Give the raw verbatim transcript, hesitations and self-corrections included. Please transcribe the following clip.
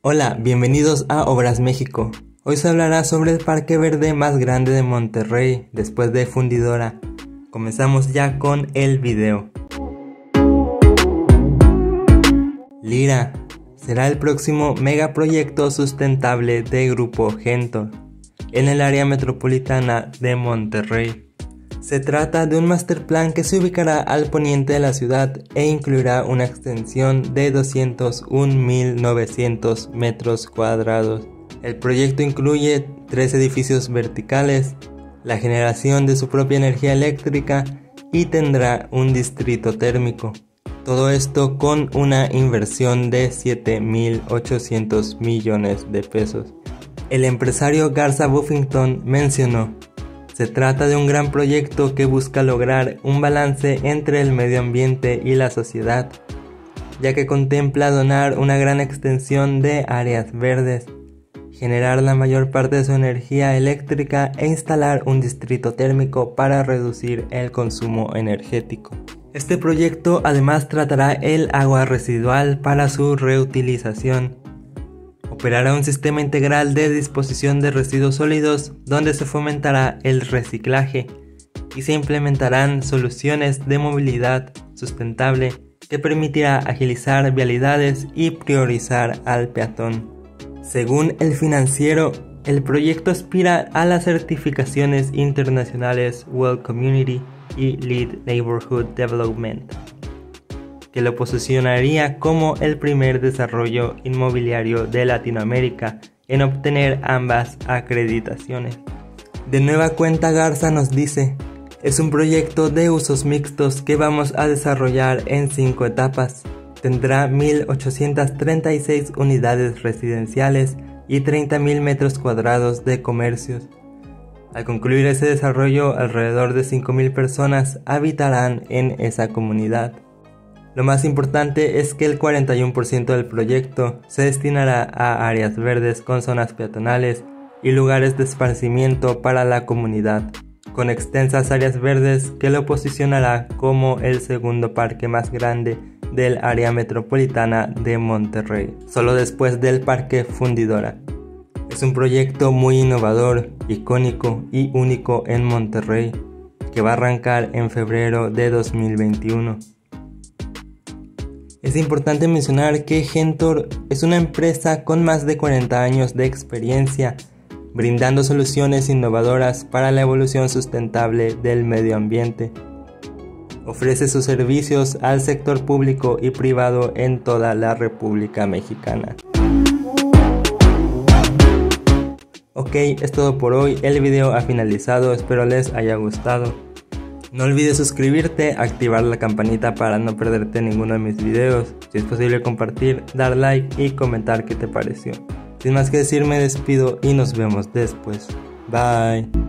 Hola, bienvenidos a Obras México. Hoy se hablará sobre el parque verde más grande de Monterrey, después de Fundidora. Comenzamos ya con el video. Lira será el próximo megaproyecto sustentable de Grupo Gentor en el área metropolitana de Monterrey. Se trata de un master plan que se ubicará al poniente de la ciudad e incluirá una extensión de doscientos un mil novecientos metros cuadrados. El proyecto incluye tres edificios verticales, la generación de su propia energía eléctrica y tendrá un distrito térmico. Todo esto con una inversión de siete mil ochocientos millones de pesos. El empresario Garza Buffington mencionó: se trata de un gran proyecto que busca lograr un balance entre el medio ambiente y la sociedad, ya que contempla donar una gran extensión de áreas verdes, generar la mayor parte de su energía eléctrica e instalar un distrito térmico para reducir el consumo energético. Este proyecto además tratará el agua residual para su reutilización. Operará un sistema integral de disposición de residuos sólidos donde se fomentará el reciclaje y se implementarán soluciones de movilidad sustentable que permitirá agilizar vialidades y priorizar al peatón. Según El Financiero, el proyecto aspira a las certificaciones internacionales Well Community y Lead Neighborhood Development, que lo posicionaría como el primer desarrollo inmobiliario de Latinoamérica en obtener ambas acreditaciones. De nueva cuenta, Garza nos dice: es un proyecto de usos mixtos que vamos a desarrollar en cinco etapas. Tendrá mil ochocientas treinta y seis unidades residenciales y treinta mil metros cuadrados de comercios. Al concluir ese desarrollo, alrededor de cinco mil personas habitarán en esa comunidad. Lo más importante es que el cuarenta y uno por ciento del proyecto se destinará a áreas verdes con zonas peatonales y lugares de esparcimiento para la comunidad, con extensas áreas verdes que lo posicionará como el segundo parque más grande del área metropolitana de Monterrey, solo después del Parque Fundidora. Es un proyecto muy innovador, icónico y único en Monterrey, que va a arrancar en febrero de dos mil veintiuno. Es importante mencionar que Gentor es una empresa con más de cuarenta años de experiencia, brindando soluciones innovadoras para la evolución sustentable del medio ambiente. Ofrece sus servicios al sector público y privado en toda la República Mexicana. Ok, es todo por hoy, el video ha finalizado, espero les haya gustado. No olvides suscribirte, activar la campanita para no perderte ninguno de mis videos, si es posible compartir, dar like y comentar qué te pareció. Sin más que decir, me despido y nos vemos después. Bye.